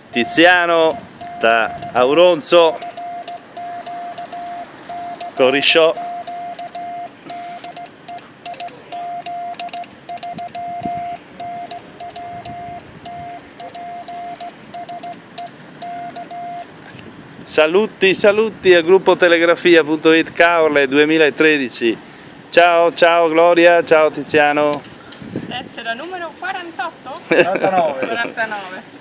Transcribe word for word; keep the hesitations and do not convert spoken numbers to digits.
Tiziano da Auronzo, Corisciò, saluti saluti al gruppo telegrafia punto it Caorle duemilatredici. Ciao ciao Gloria, ciao Tiziano. Essere numero quarantotto? quarantanove. quarantanove.